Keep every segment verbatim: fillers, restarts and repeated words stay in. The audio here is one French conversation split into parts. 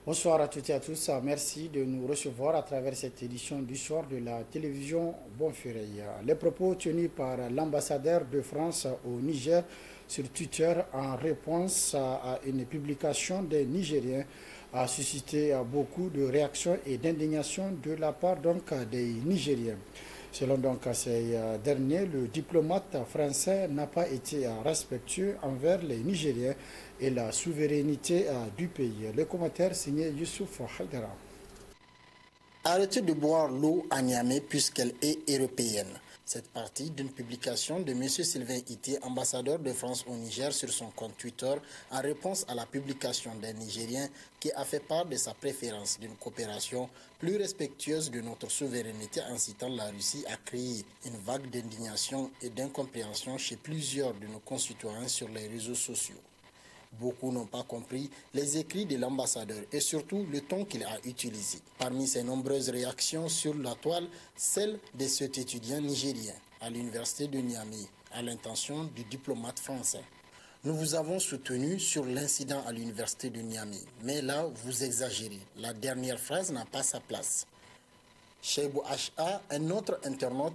Bonsoir à toutes et à tous. Merci de nous recevoir à travers cette édition du soir de la télévision Bonferré. Les propos tenus par l'ambassadeur de France au Niger sur Twitter en réponse à une publication des Nigériens a suscité beaucoup de réactions et d'indignation de la part donc des Nigériens. Selon donc ces derniers, le diplomate français n'a pas été respectueux envers les Nigériens et la souveraineté du pays. Le commentaire signé Youssouf Haïdara. Arrêtez de boire l'eau à Niamey puisqu'elle est européenne. Cette partie d'une publication de M. Sylvain Ité, ambassadeur de France au Niger, sur son compte Twitter, en réponse à la publication d'un Nigérien qui a fait part de sa préférence d'une coopération plus respectueuse de notre souveraineté, incitant la Russie à créer une vague d'indignation et d'incompréhension chez plusieurs de nos concitoyens sur les réseaux sociaux. Beaucoup n'ont pas compris les écrits de l'ambassadeur et surtout le ton qu'il a utilisé. Parmi ces nombreuses réactions sur la toile, celle de cet étudiant nigérien à l'université de Niamey, à l'intention du diplomate français. Nous vous avons soutenu sur l'incident à l'université de Niamey, mais là, vous exagérez. La dernière phrase n'a pas sa place. Cheibou H A, un autre internaute,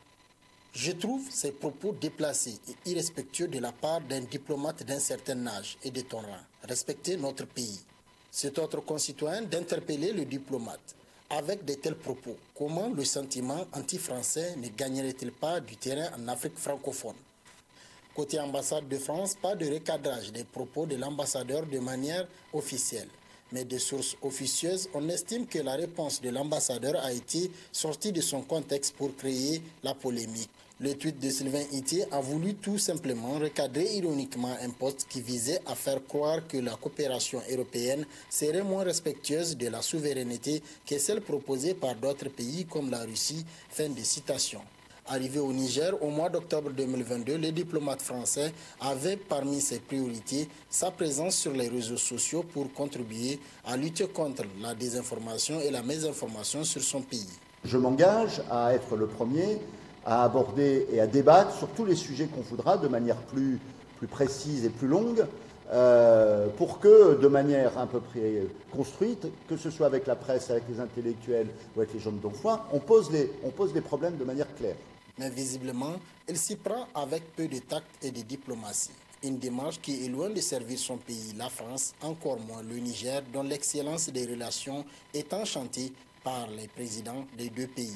je trouve ces propos déplacés et irrespectueux de la part d'un diplomate d'un certain âge et de ton rang. Respectez notre pays. C'est autre concitoyen d'interpeller le diplomate. Avec de tels propos, comment le sentiment anti-français ne gagnerait-il pas du terrain en Afrique francophone? Côté ambassade de France, pas de recadrage des propos de l'ambassadeur de manière officielle. Mais de sources officieuses, on estime que la réponse de l'ambassadeur a été sortie de son contexte pour créer la polémique. Le tweet de Sylvain Ité a voulu tout simplement recadrer ironiquement un poste qui visait à faire croire que la coopération européenne serait moins respectueuse de la souveraineté que celle proposée par d'autres pays comme la Russie. Fin de citation. Arrivé au Niger au mois d'octobre deux mille vingt-deux, le diplomate français avait parmi ses priorités sa présence sur les réseaux sociaux pour contribuer à lutter contre la désinformation et la mésinformation sur son pays. Je m'engage à être le premier à aborder et à débattre sur tous les sujets qu'on voudra de manière plus, plus précise et plus longue euh, pour que, de manière à peu près construite, que ce soit avec la presse, avec les intellectuels ou avec les gens de bon foi, on pose les, on pose les problèmes de manière claire. Mais visiblement, il s'y prend avec peu de tact et de diplomatie. Une démarche qui est loin de servir son pays, la France, encore moins le Niger, dont l'excellence des relations est enchantée par les présidents des deux pays.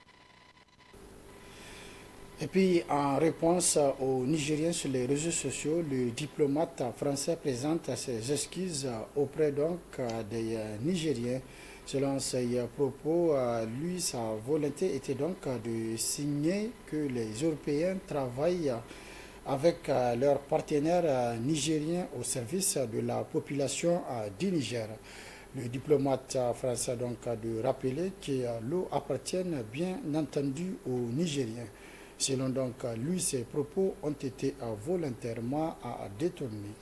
Et puis, en réponse aux Nigériens sur les réseaux sociaux, le diplomate français présente ses excuses auprès donc des Nigériens. Selon ses propos, lui, sa volonté était donc de signer que les Européens travaillent avec leurs partenaires nigériens au service de la population du Niger. Le diplomate français a donc de rappeler que l'eau appartient bien entendu aux Nigériens. Selon donc lui, ses propos ont été volontairement détournés.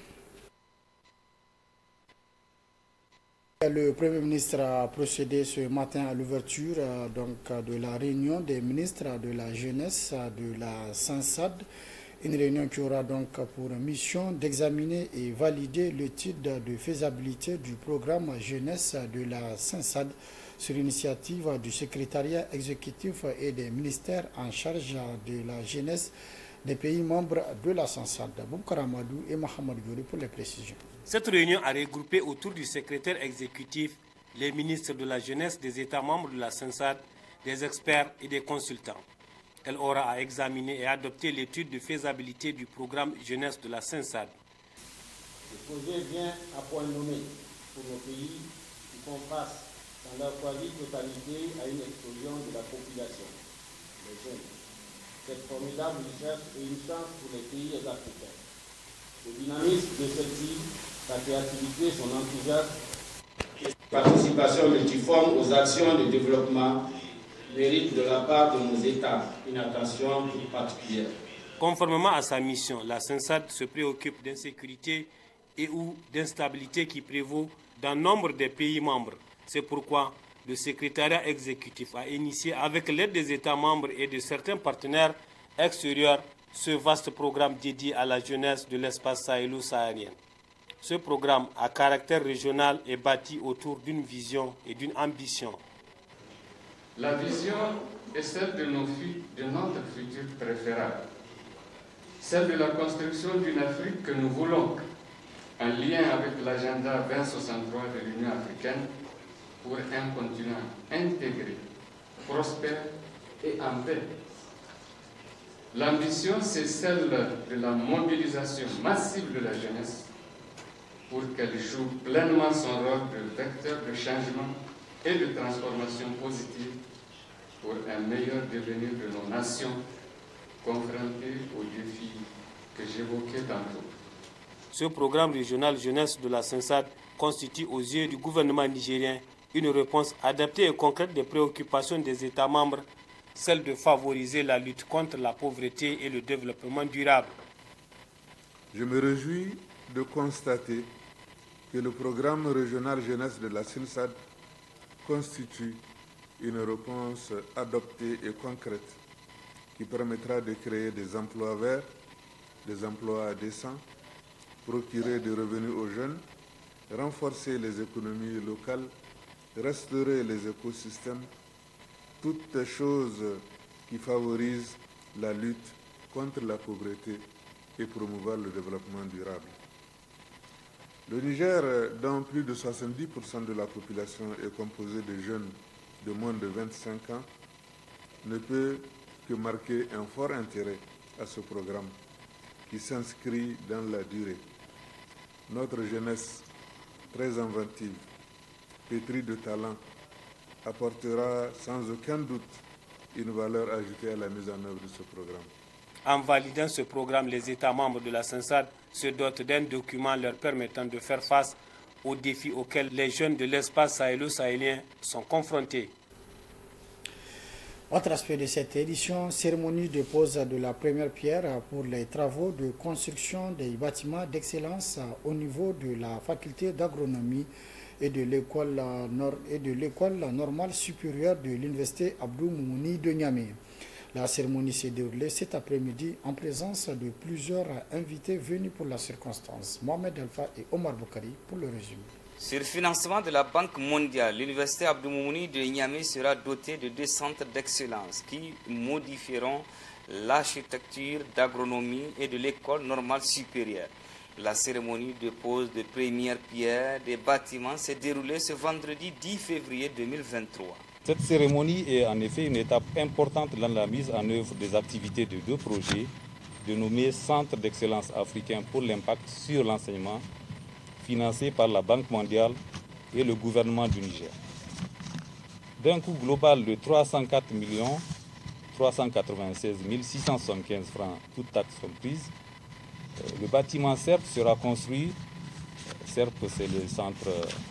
Le Premier ministre a procédé ce matin à l'ouverture donc de la réunion des ministres de la jeunesse de la SENSAD, une réunion qui aura donc pour mission d'examiner et valider l'étude de faisabilité du programme jeunesse de la SENSAD sur l'initiative du secrétariat exécutif et des ministères en charge de la jeunesse des pays membres de la SENSAD. Boukar Amadou et Mohamed Gori pour les précisions. Cette réunion a regroupé autour du secrétaire exécutif les ministres de la jeunesse des États membres de la SENSAD, des experts et des consultants. Elle aura à examiner et adopter l'étude de faisabilité du programme jeunesse de la SENSAD. Le projet vient à point nommé pour nos pays qui font face dans leur quasi-totalité à une explosion de la population, les jeunes. Cette formidable richesse est une chance pour les pays africains. Le dynamisme de celle-ci, sa créativité, son enthousiasme, participation multiforme aux actions de développement mérite de la part de nos États une attention toute particulière. Conformément à sa mission, la SENSAD se préoccupe d'insécurité et ou d'instabilité qui prévaut dans nombre des pays membres. C'est pourquoi le secrétariat exécutif a initié avec l'aide des États membres et de certains partenaires extérieurs ce vaste programme dédié à la jeunesse de l'espace sahélo-saharien. Ce programme à caractère régional est bâti autour d'une vision et d'une ambition. La vision est celle de, nos, de notre futur préférable, celle de la construction d'une Afrique que nous voulons, en lien avec l'agenda vingt soixante-trois de l'Union africaine pour un continent intégré, prospère et en paix. L'ambition, c'est celle de la mobilisation massive de la jeunesse pour qu'elle joue pleinement son rôle de vecteur de changement et de transformation positive pour un meilleur devenir de nos nations confrontées aux défis que j'évoquais tantôt. Ce programme régional jeunesse de la SENSAD constitue aux yeux du gouvernement nigérien une réponse adaptée et concrète des préoccupations des États membres, celle de favoriser la lutte contre la pauvreté et le développement durable. Je me réjouis de constater que le programme régional jeunesse de la SENSAD constitue une réponse adoptée et concrète qui permettra de créer des emplois verts, des emplois décents, procurer des revenus aux jeunes, renforcer les économies locales, restaurer les écosystèmes, toutes choses qui favorisent la lutte contre la pauvreté et promouvoir le développement durable. Le Niger, dont plus de soixante-dix pour cent de la population est composée de jeunes de moins de vingt-cinq ans, ne peut que marquer un fort intérêt à ce programme qui s'inscrit dans la durée. Notre jeunesse, très inventive, pétrie de talent, apportera sans aucun doute une valeur ajoutée à la mise en œuvre de ce programme. En validant ce programme, les États membres de la SENSAD se dotent d'un document leur permettant de faire face aux défis auxquels les jeunes de l'espace sahélo-sahélien sont confrontés. Autre aspect de cette édition, cérémonie de pose de la première pierre pour les travaux de construction des bâtiments d'excellence au niveau de la faculté d'agronomie et de l'école normale supérieure de l'université Abdou Moumouni de Niamey. La cérémonie s'est déroulée cet après-midi en présence de plusieurs invités venus pour la circonstance. Mohamed Alpha et Omar Boukari pour le résumé. Sur le financement de la Banque mondiale, l'université Abdou Moumouni de Niamey sera dotée de deux centres d'excellence qui modifieront l'architecture d'agronomie et de l'école normale supérieure. La cérémonie de pose de première pierre des bâtiments s'est déroulée ce vendredi dix février deux mille vingt-trois. Cette cérémonie est en effet une étape importante dans la mise en œuvre des activités de deux projets dénommés Centre d'excellence africain pour l'impact sur l'enseignement, financés par la Banque mondiale et le gouvernement du Niger. D'un coût global de trois cent quatre millions trois cent quatre-vingt-seize mille six cent soixante-quinze francs, toutes taxes comprises, le bâtiment C E R P sera construit, C E R P c'est le centre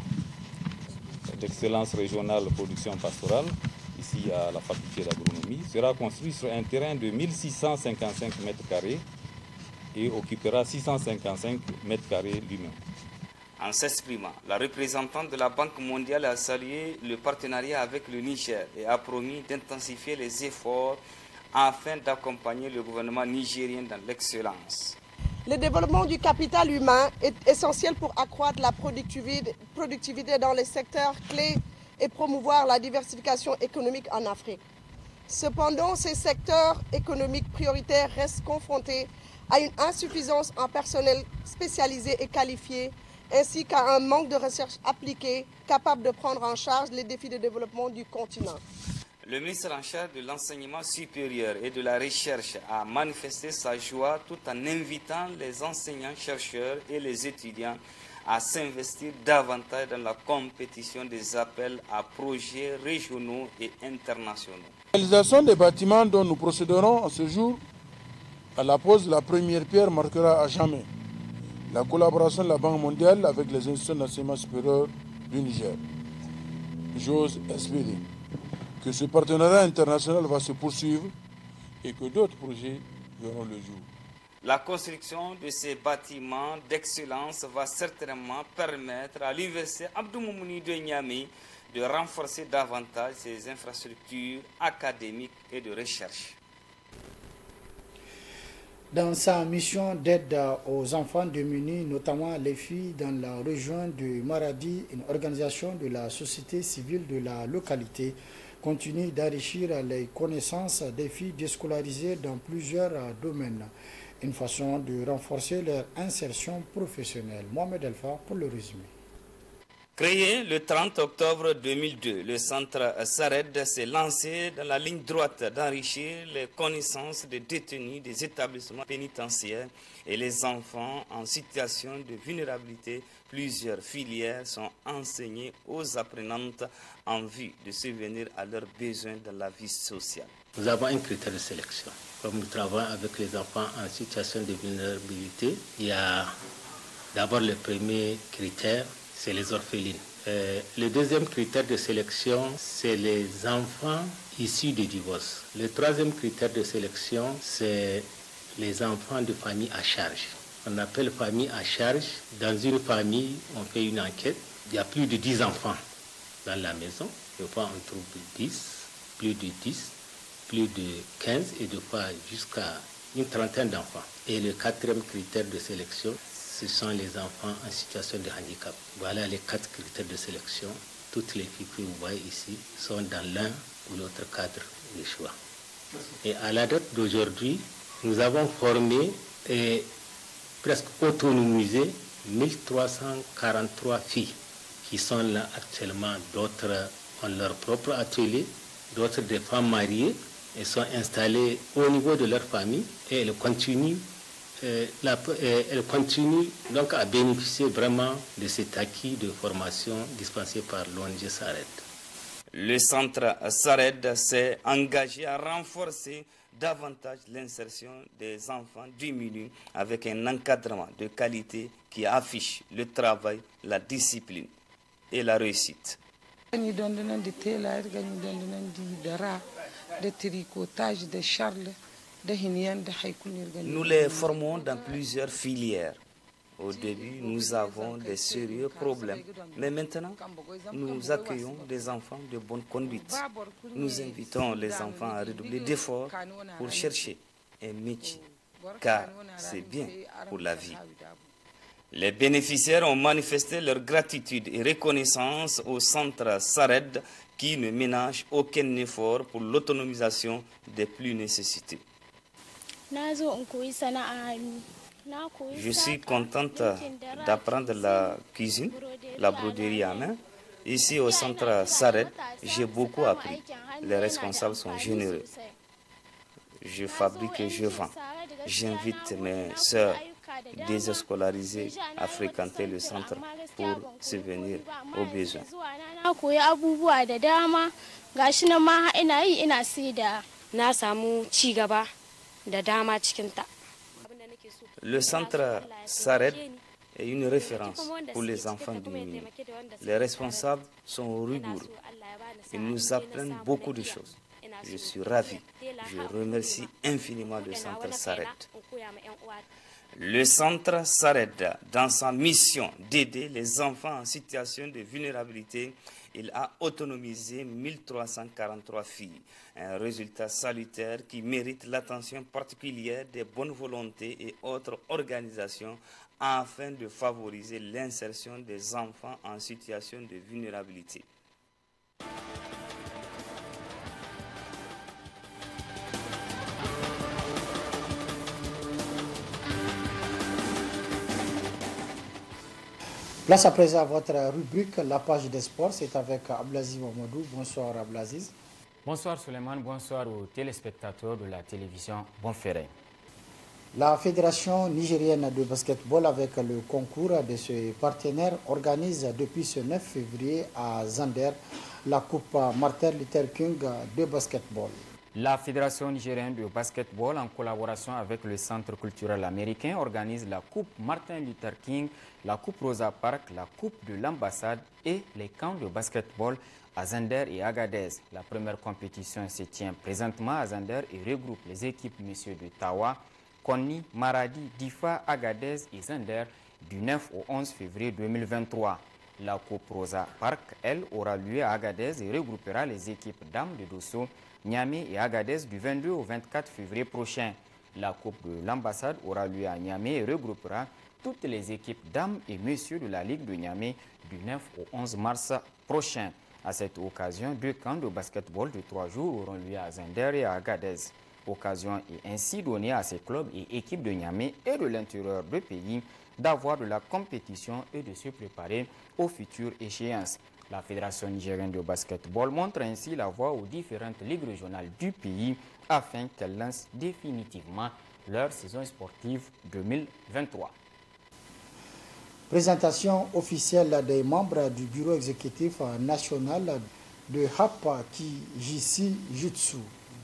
d'excellence régionale production pastorale, ici à la faculté d'agronomie, sera construit sur un terrain de mille six cent cinquante-cinq mètres carrés et occupera six cent cinquante-cinq mètres carrés lui-même. En s'exprimant, la représentante de la Banque mondiale a salué le partenariat avec le Niger et a promis d'intensifier les efforts afin d'accompagner le gouvernement nigérien dans l'excellence. Le développement du capital humain est essentiel pour accroître la productivité dans les secteurs clés et promouvoir la diversification économique en Afrique. Cependant, ces secteurs économiques prioritaires restent confrontés à une insuffisance en personnel spécialisé et qualifié, ainsi qu'à un manque de recherche appliquée capable de prendre en charge les défis de développement du continent. Le ministre en charge de l'enseignement supérieur et de la recherche a manifesté sa joie tout en invitant les enseignants-chercheurs et les étudiants à s'investir davantage dans la compétition des appels à projets régionaux et internationaux. La réalisation des bâtiments dont nous procéderons à ce jour à la pose de la première pierre marquera à jamais la collaboration de la Banque mondiale avec les institutions d'enseignement supérieur du Niger. J'ose espérer que ce partenariat international va se poursuivre et que d'autres projets verront le jour. La construction de ces bâtiments d'excellence va certainement permettre à l'université Abdou Moumouni de Niamey de renforcer davantage ses infrastructures académiques et de recherche. Dans sa mission d'aide aux enfants démunis, notamment les filles dans la région de Maradi, une organisation de la société civile de la localité continue d'enrichir les connaissances des filles déscolarisées dans plusieurs domaines. Une façon de renforcer leur insertion professionnelle. Mohamed Alpha pour le résumé. Créé le trente octobre deux mille deux, le centre SARED s'est lancé dans la ligne droite d'enrichir les connaissances des détenus des établissements pénitentiaires et les enfants en situation de vulnérabilité. Plusieurs filières sont enseignées aux apprenantes en vue de subvenir à leurs besoins dans la vie sociale. Nous avons un critère de sélection. Comme nous travaillons avec les enfants en situation de vulnérabilité, il y a d'abord le premier critère, c'est les orphelines. Euh, le deuxième critère de sélection, c'est les enfants issus de divorce. Le troisième critère de sélection, c'est les enfants de famille à charge. On appelle famille à charge. Dans une famille, on fait une enquête. Il y a plus de dix enfants dans la maison. Des fois, on trouve dix, plus de dix, plus de quinze et des fois jusqu'à une trentaine d'enfants. Et le quatrième critère de sélection, ce sont les enfants en situation de handicap. Voilà les quatre critères de sélection. Toutes les filles que vous voyez ici sont dans l'un ou l'autre cadre de choix. Et à la date d'aujourd'hui, nous avons formé et presque autonomisé mille trois cent quarante-trois filles qui sont là actuellement. D'autres ont leur propre atelier, d'autres des femmes mariées et sont installées au niveau de leur famille et elles continuent Euh, la, euh, elle continue donc à bénéficier vraiment de cet acquis de formation dispensé par l'O N G SARED. Le centre SARED s'est engagé à renforcer davantage l'insertion des enfants démunis avec un encadrement de qualité qui affiche le travail, la discipline et la réussite. De tricotage, de charles. Nous les formons dans plusieurs filières. Au début, nous avons des sérieux problèmes, mais maintenant, nous accueillons des enfants de bonne conduite. Nous invitons les enfants à redoubler d'efforts pour chercher un métier, car c'est bien pour la vie. Les bénéficiaires ont manifesté leur gratitude et reconnaissance au centre SARED qui ne ménage aucun effort pour l'autonomisation des plus nécessités. Je suis contente d'apprendre la cuisine, la broderie à main. Ici au centre SARED, j'ai beaucoup appris. Les responsables sont généreux. Je fabrique et je vends. J'invite mes sœurs désescolarisées à fréquenter le centre pour subvenir aux besoins. Le centre SARED est une référence pour les enfants démunis. Les responsables sont rigoureux. Ils nous apprennent beaucoup de choses. Je suis ravi. Je remercie infiniment le centre SARED. Le centre SARED, dans sa mission d'aider les enfants en situation de vulnérabilité, il a autonomisé mille trois cent quarante-trois filles. Un résultat salutaire qui mérite l'attention particulière des bonnes volontés et autres organisations afin de favoriser l'insertion des enfants en situation de vulnérabilité. Place à présent à votre rubrique, la page des sports, c'est avec Ablaziz Mamadou. Bonsoir Ablaziz. Bonsoir Suleiman, bonsoir aux téléspectateurs de la télévision Bonferré. La Fédération nigérienne de basketball, avec le concours de ses partenaires, organise depuis ce neuf février à Zander la Coupe Martin Luther King de basketball. La Fédération nigérienne de basketball, en collaboration avec le Centre culturel américain, organise la Coupe Martin Luther King, la Coupe Rosa Parks, la Coupe de l'ambassade et les camps de basketball à Zander et Agadez. La première compétition se tient présentement à Zander et regroupe les équipes messieurs de Tawa, Konni, Maradi, Difa, Agadez et Zander du neuf au onze février deux mille vingt-trois. La Coupe Rosa Parks, elle, aura lieu à Agadez et regroupera les équipes dames de Dosso, Niamey et Agadez du vingt-deux au vingt-quatre février prochain. La Coupe de l'ambassade aura lieu à Niamey et regroupera toutes les équipes dames et messieurs de la Ligue de Niamey du neuf au onze mars prochain. À cette occasion, deux camps de basketball de trois jours auront lieu à Zender et à Agadez. Occasion est ainsi donnée à ces clubs et équipes de Niamey et de l'intérieur du pays d'avoir de la compétition et de se préparer aux futures échéances. La Fédération nigérienne de basketball montre ainsi la voie aux différentes ligues régionales du pays afin qu'elles lancent définitivement leur saison sportive deux mille vingt-trois. Présentation officielle des membres du bureau exécutif national de Hapki Jutsu.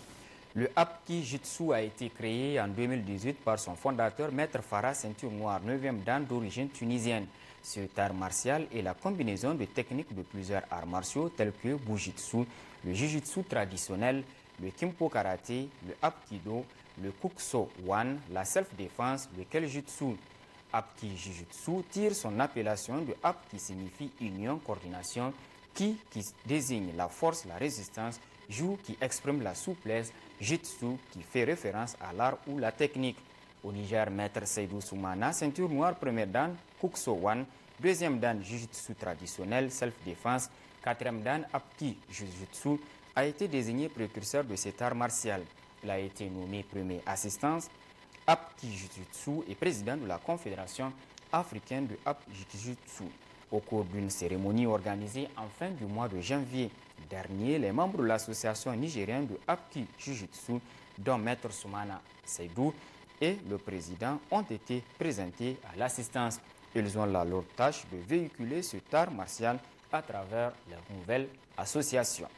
Le Hapki Jutsu a été créé en deux mille dix-huit par son fondateur, Maître Farah Ceinture Noire, neuvième dan d'origine tunisienne. Cet art martial est la combinaison de techniques de plusieurs arts martiaux tels que Bujitsu, le Jujutsu traditionnel, le Kimpo Karaté, le Hapkido, le Kukso Wan, la self-défense, le Keljutsu. Hapki Jujutsu tire son appellation de Hap qui signifie union, coordination, Ki qui désigne la force, la résistance, Ju qui exprime la souplesse, Jutsu qui fait référence à l'art ou la technique. Au Niger, Maître Seydou Soumana, ceinture noire première dan, Kukso Wan, deuxième dan Jujutsu traditionnel, self-défense, quatrième dan Hapki Jujutsu a été désigné précurseur de cet art martial. Il a été nommé premier assistance Hapki Jujutsu et président de la Confédération africaine de Hapki Jujutsu. Au cours d'une cérémonie organisée en fin du mois de janvier dernier, les membres de l'association nigérienne de Hapki Jujutsu, dont Maître Soumana Seydou et le président, ont été présentés à l'assistance. Ils ont la lourde tâche de véhiculer cet art martial à travers leur nouvelle association.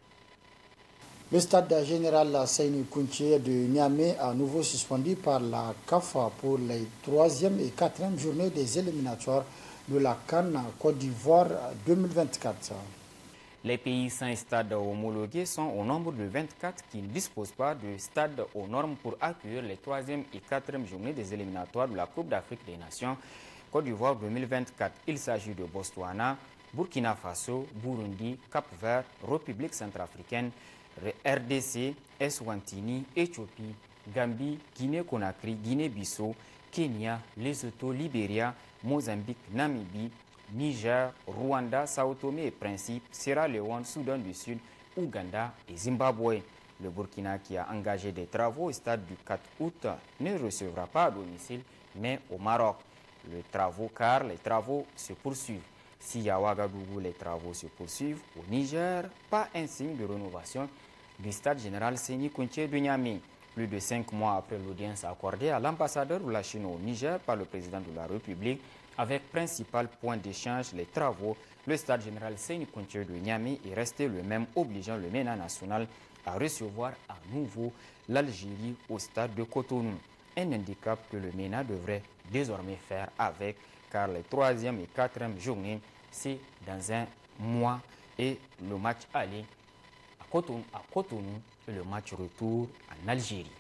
Le stade général Seyni Kounché de Niamey a nouveau suspendu par la C A F pour les troisième et quatrième journées des éliminatoires de la CAN Côte d'Ivoire deux mille vingt-quatre. Les pays sans stade homologué sont au nombre de vingt-quatre qui ne disposent pas de stade aux normes pour accueillir les troisième et quatrième journées des éliminatoires de la Coupe d'Afrique des Nations Côte d'Ivoire deux mille vingt-quatre. Il s'agit de Botswana, Burkina Faso, Burundi, Cap-Vert, République centrafricaine, R D C, Eswatini, Éthiopie, Gambie, Guinée-Conakry, Guinée-Bissau, Kenya, Lesotho, Libéria, Mozambique, Namibie, Niger, Rwanda, Sao Tomé et Principe, Sierra Leone, Soudan du Sud, Ouganda et Zimbabwe. Le Burkina, qui a engagé des travaux au stade du quatre août, ne recevra pas à domicile, mais au Maroc. Les travaux, car les travaux se poursuivent. Si à Ouagadougou les travaux se poursuivent, au Niger, pas un signe de rénovation du stade général Seyni Kounché de Niamey. Plus de cinq mois après l'audience accordée à l'ambassadeur de la Chine au Niger par le président de la République, avec principal point d'échange les travaux, le stade général Seyni Kounché de Niamey est resté le même, obligeant le MENA national à recevoir à nouveau l'Algérie au stade de Cotonou. Un handicap que le MENA devrait désormais faire avec, car les troisième et quatrième journées, c'est dans un mois et le match aller à Cotonou, à Cotonou et le match retour en Algérie.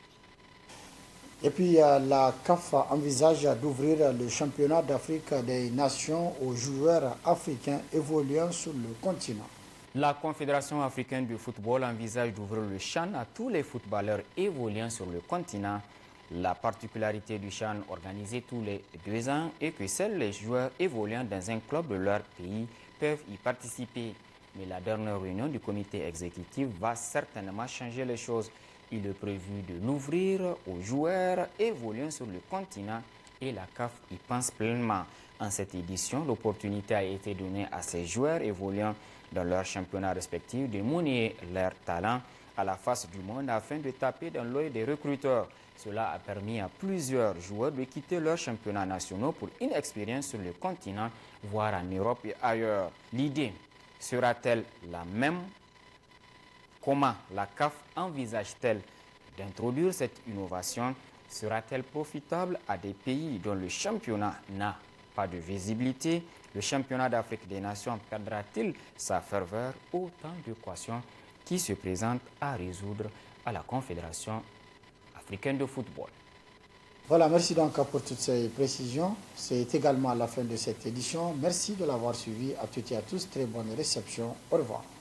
Et puis euh, la C A F envisage d'ouvrir le championnat d'Afrique des Nations aux joueurs africains évoluant sur le continent. La Confédération africaine de football envisage d'ouvrir le CHAN à tous les footballeurs évoluant sur le continent. La particularité du CHAN organisé tous les deux ans est que seuls les joueurs évoluant dans un club de leur pays peuvent y participer. Mais la dernière réunion du comité exécutif va certainement changer les choses. Il est prévu de l'ouvrir aux joueurs évoluant sur le continent et la C A F y pense pleinement. En cette édition, l'opportunité a été donnée à ces joueurs évoluant dans leurs championnats respectifs de monnayer leur talent à la face du monde afin de taper dans l'œil des recruteurs. Cela a permis à plusieurs joueurs de quitter leurs championnats nationaux pour une expérience sur le continent, voire en Europe et ailleurs. L'idée sera-t-elle la même? Comment la C A F envisage-t-elle d'introduire cette innovation? Sera-t-elle profitable à des pays dont le championnat n'a pas de visibilité? Le championnat d'Afrique des Nations perdra-t-il sa ferveur? Autant d'équations qui se présentent à résoudre à la Confédération africaine de football. Voilà, merci donc pour toutes ces précisions. C'est également la fin de cette édition. Merci de l'avoir suivi. À toutes et à tous, très bonne réception. Au revoir.